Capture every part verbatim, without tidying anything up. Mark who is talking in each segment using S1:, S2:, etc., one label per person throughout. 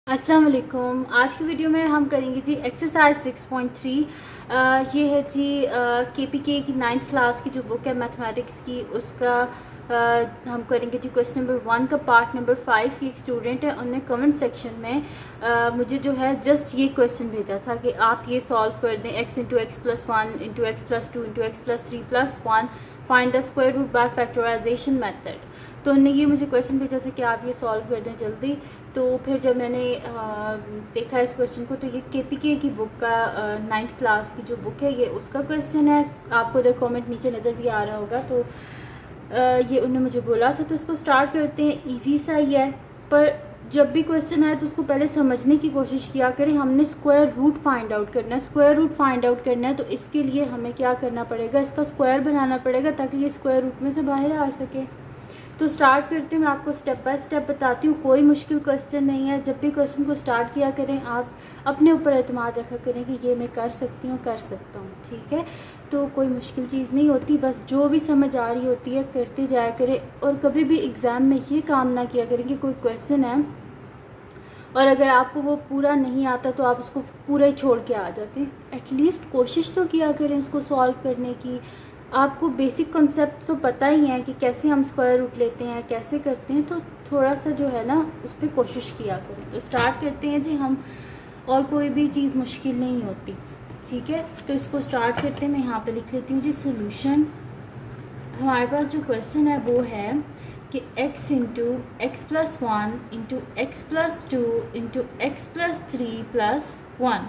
S1: अस्सलाम वालेकुम। आज की वीडियो में हम करेंगे जी एक्सरसाइज सिक्स पॉइंट थ्री। ये है जी के पी के की नाइन्थ क्लास की जो बुक है मैथमेटिक्स की, उसका आ, हम करेंगे जी क्वेश्चन नंबर वन का पार्ट नंबर फाइव। ये एक स्टूडेंट है, उन्होंने कमेंट सेक्शन में आ, मुझे जो है जस्ट ये क्वेश्चन भेजा था कि आप ये सॉल्व कर दें, x into x plus one into x plus two into x plus three plus one find the square root by factorisation method. तो उन्होंने ये मुझे क्वेश्चन भेजा था कि आप ये सॉल्व कर दें जल्दी। तो फिर जब मैंने आ, देखा इस क्वेश्चन को, तो ये के पी के की बुक का नाइन्थ क्लास की जो बुक है ये उसका क्वेश्चन है। आपको इधर कमेंट नीचे नज़र भी आ रहा होगा। तो आ, ये उन्होंने मुझे बोला था। तो इसको स्टार्ट करते हैं। इजी सा ही है, पर जब भी क्वेश्चन आए तो उसको पहले समझने की कोशिश किया करें। हमने स्क्वायर रूट फाइंड आउट करना है। स्क्वायर रूट फाइंड आउट करना है तो इसके लिए हमें क्या करना पड़ेगा, इसका स्क्वायर बनाना पड़ेगा ताकि ये स्क्वायर रूट में से बाहर आ सके। तो स्टार्ट करते हैं, मैं आपको स्टेप बाय स्टेप बताती हूँ। कोई मुश्किल क्वेश्चन नहीं है। जब भी क्वेश्चन को स्टार्ट किया करें, आप अपने ऊपर एतमाद रखा करें कि ये मैं कर सकती हूँ, कर सकता हूँ, ठीक है। तो कोई मुश्किल चीज़ नहीं होती, बस जो भी समझ आ रही होती है करते जाया करें। और कभी भी एग्ज़ाम में ये काम ना किया करें कि कोई क्वेश्चन है और अगर आपको वो पूरा नहीं आता तो आप उसको पूरा ही छोड़ के आ जाते हैं। एटलीस्ट कोशिश तो किया करें उसको सॉल्व करने की। आपको बेसिक कॉन्सेप्ट तो पता ही है कि कैसे हम स्क्वायर रूट लेते हैं, कैसे करते हैं। तो थोड़ा सा जो है ना उस पर कोशिश किया करें। तो स्टार्ट करते हैं जी हम। और कोई भी चीज़ मुश्किल नहीं होती, ठीक है। तो इसको स्टार्ट करते हैं। मैं यहाँ पे लिख लेती हूँ जी सोल्यूशन। हमारे पास जो क्वेश्चन है वो है कि x into x plus one into x plus two into x plus three plus one.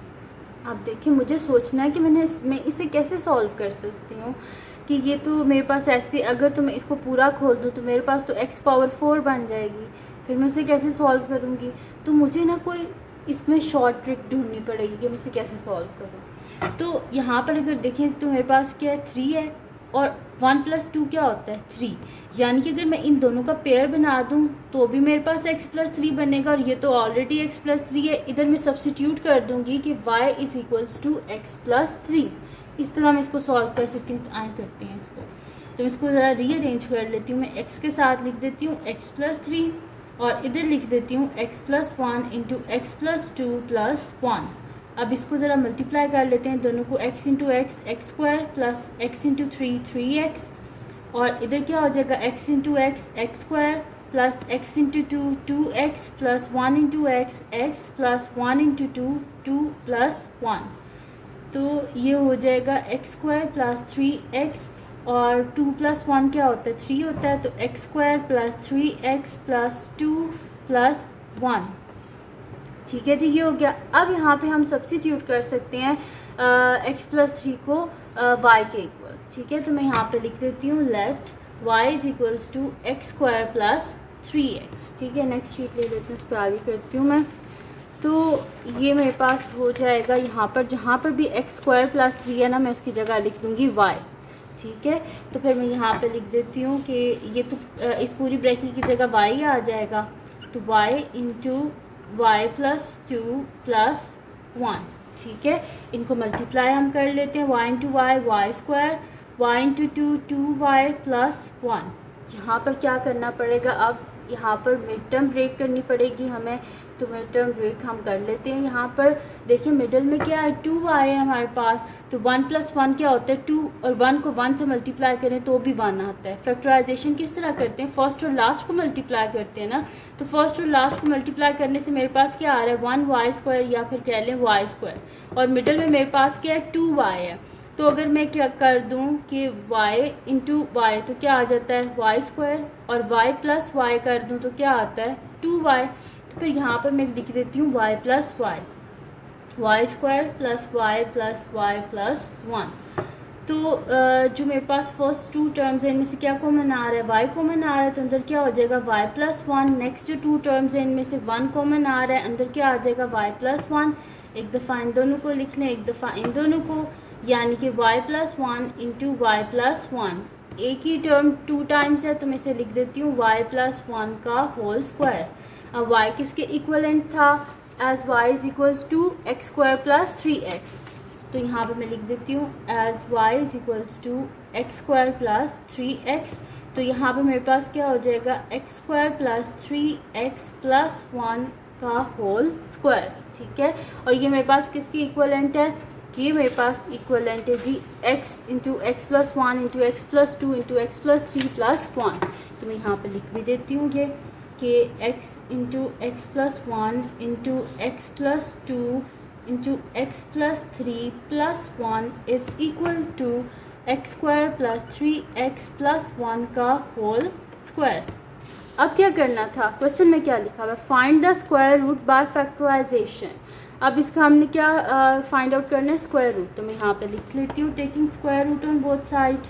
S1: अब देखिए, मुझे सोचना है कि मैंने मैं इसे कैसे सॉल्व कर सकती हूँ। कि ये तो मेरे पास ऐसे, अगर तो मैं इसको पूरा खोल दूँ तो मेरे पास तो x पावर फोर बन जाएगी। फिर मैं उसे कैसे सॉल्व करूँगी। तो मुझे ना कोई इसमें शॉर्ट ट्रिक ढूंढनी पड़ेगी कि मैं इसे कैसे सॉल्व करूँ। तो यहाँ पर अगर देखें तो मेरे पास क्या है, थ्री है और वन प्लस टू क्या होता है, थ्री। यानी कि अगर मैं इन दोनों का पेयर बना दूं तो भी मेरे पास x प्लस थ्री बनेगा। और ये तो ऑलरेडी x प्लस थ्री है। इधर मैं सब्सिट्यूट कर दूंगी कि y is equals to x plus three. इस तरह मैं इसको सॉल्व कर सकती हूँ। तो आए करते हैं इसको। तो मैं इसको ज़रा रीअरेंज कर लेती हूँ। मैं x के साथ लिख देती हूँ एक्स प्लस थ्री और इधर लिख देती हूँ x plus one into x plus two plus one. अब इसको ज़रा मल्टीप्लाई कर लेते हैं दोनों को। x into x x square plus x into three three x. और इधर क्या हो जाएगा, x into x x square plus x into two two x plus one into x x plus one into two two plus one. तो ये हो जाएगा x square plus three x और टू प्लस वन क्या होता है, three होता है। तो x square plus three x plus two plus one. ठीक है जी, ये हो गया। अब यहाँ पे हम सब्स्टिट्यूट कर सकते हैं एक्स प्लस थ्री को वाई के इक्वल, ठीक है। तो मैं यहाँ पे लिख देती हूँ let y is equals to x square plus three x, ठीक है। नेक्स्ट शीट ले लेती हूँ, उस पर आगे करती हूँ मैं। तो ये मेरे पास हो जाएगा यहाँ पर, जहाँ पर भी एक्स स्क्वायर प्लस थ्री है ना, मैं उसकी जगह लिख दूँगी वाई, ठीक है। तो फिर मैं यहाँ पे लिख देती हूँ कि ये तो इस पूरी ब्रैकेट की जगह वाई आ जाएगा। तो y into y plus two plus one, ठीक है। इनको मल्टीप्लाई हम कर लेते हैं। Y into y y square, y into two two y plus one. यहाँ पर क्या करना पड़ेगा, अब यहाँ पर मिड टर्म ब्रेक करनी पड़ेगी हमें। तो मिड टर्म ब्रेक हम कर लेते हैं। यहाँ पर देखिए मिडिल में क्या है, टू वाई है हमारे पास। तो वन प्लस वन क्या होता है, टू, और वन को वन से मल्टीप्लाई करें तो भी वन आता है। फैक्टराइजेशन किस तरह करते हैं, फर्स्ट और लास्ट को मल्टीप्लाई करते हैं ना। तो फर्स्ट और लास्ट को मल्टीप्लाई करने से मेरे पास क्या आ रहा है, वन वाई स्क्वायर या फिर कह लें वाई स्क्वायर। और मिडिल में मेरे पास क्या है, टू वाई है। तो अगर मैं क्या कर दूं कि y इंटू वाई तो क्या आ जाता है, वाई स्क्वायर। और y प्लस वाई कर दूं तो क्या आता है, टू वाई। तो फिर यहाँ पर मैं लिख देती हूँ y plus y, y square plus y plus y plus one. तो जो मेरे पास फर्स्ट टू टर्म्स हैं इनमें से क्या कॉमन आ रहा है, y कॉमन आ रहा है। तो अंदर क्या हो जाएगा, y प्लस वन। नेक्स्ट जो टू टर्म्स हैं इनमें से वन कॉमन आ रहा है, अंदर क्या आ जाएगा, y प्लस वन। एक दफ़ा इन दोनों को लिख लें, एक दफ़ा इन दोनों को, यानी कि y plus one into y plus one. एक ही टर्म टू टाइम्स है तो मैं इसे लिख देती हूँ y प्लस वन का होल स्क्वायर। अब y किसके इक्वलेंट था, as y is equals to x square plus three x. तो यहाँ पे मैं लिख देती हूँ as y is equals to x square plus three x. तो यहाँ पे मेरे पास क्या हो जाएगा, x square plus three x plus one का होल स्क्वायर, ठीक है। और ये मेरे पास किसकी इक्वलेंट है, ये मेरे पास इक्वलेंट है जी x into x plus one into x plus two into x plus three plus one. तो मैं यहाँ पे लिख भी देती हूँ ये कि x into x plus one into x plus two into x plus three plus one is equal to x square plus three x plus one का होल स्क्वायर। अब क्या करना था, क्वेश्चन में क्या लिखा हुआ है, find the square root by factorisation. अब इसका हमने क्या फाइंड आउट करना है, स्क्वायर रूट। तो मैं यहाँ पे लिख लेती हूँ taking square root on both side,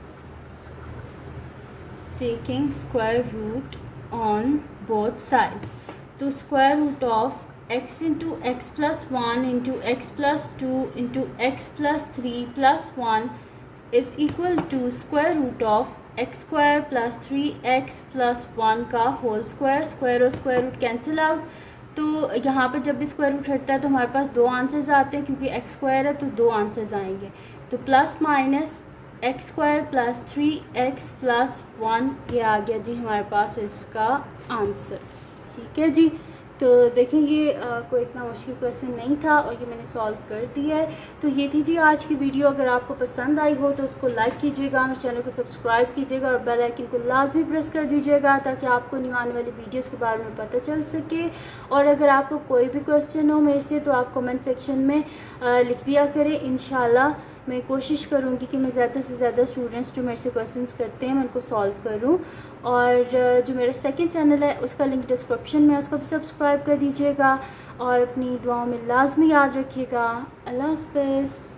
S1: taking square root on both sides. तो square root of x into x plus one into x plus two into x plus three plus one is equal to square root of x square plus three x plus one का whole square. Square और square root cancel out. तो यहाँ पर जब भी square root हटता है तो हमारे पास दो आंसर्स आते हैं, क्योंकि एक्स स्क्वायर है तो दो आंसर्स आएंगे। तो plus minus x square plus three x plus one, ये आ गया जी हमारे पास इसका आंसर, ठीक है जी। तो देखें ये आ, कोई इतना मुश्किल क्वेश्चन नहीं था और ये मैंने सॉल्व कर दिया है। तो ये थी जी आज की वीडियो। अगर आपको पसंद आई हो तो उसको लाइक कीजिएगा, मेरे चैनल को सब्सक्राइब कीजिएगा और बेल आइकन को लाजमी प्रेस कर दीजिएगा ताकि आपको न्यू आने वाली वीडियोस के बारे में पता चल सके। और अगर आपको कोई भी क्वेश्चन हो मेरे से तो आप कमेंट सेक्शन में आ, लिख दिया करें। इंशाल्लाह मैं कोशिश करूँगी कि मैं ज़्यादा से ज़्यादा स्टूडेंट्स जो मेरे से क्वेश्चंस करते हैं मैं उनको सॉल्व करूँ। और जो मेरा सेकंड चैनल है उसका लिंक डिस्क्रिप्शन में, उसको भी सब्सक्राइब कर दीजिएगा और अपनी दुआओं में लाजमी याद रखिएगा। अल्लाह हाफ़िज़।